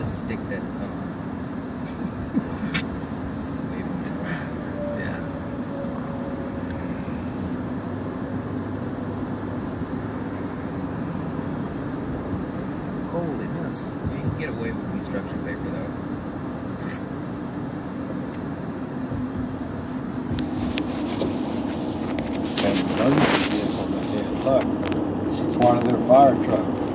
a stick that it's on. Yeah. Holy mess. You can get away with construction paper though. And another vehicle that they had left. It's one of their fire trucks.